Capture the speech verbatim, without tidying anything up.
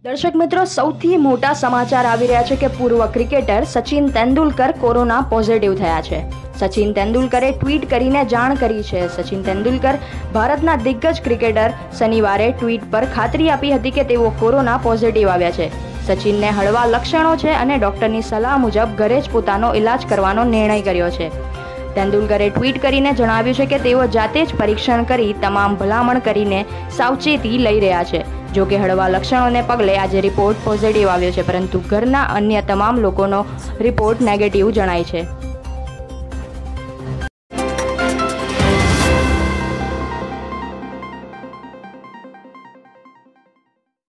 દર્શક મિત્રો, સૌથી મોટા સમાચાર આવી રહ્યા છે કે પૂર્વ cricketer Sachin Tendulkar corona positive થયા છે. સચિન તેંડુલકરે ટ્વીટ કરીને જાણ કરી છે. સચિન તેંડુલકર ભારતના દિગ્ગજ ક્રિકેટર શનિવારે ટ્વીટ પર ખાતરી આપી હતી કે તેઓ કોરોના પોઝિટિવ આવ્યા છે. સચિનને હળવા લક્ષણો છે અને ડોક્ટરની સલાહ મુજબ ઘરે જ પોતાનો ઇલાજ કરવાનો નિર્ણય કર્યો છે. તેંડુલકરે ટ્વીટ કરીને જણાવ્યું છે કે તેઓ જાતે જ પરીક્ષણ કરી તમામ ભલામણ કરીને સાવચેતી લઈ રહ્યા છે. જો કે હળવા લક્ષણોને પગલે આજે રિપોર્ટ પોઝિટિવ આવ્યો છે, પરંતુ ઘરના અન્ય તમામ લોકોનો રિપોર્ટ નેગેટિવ જણાય છે.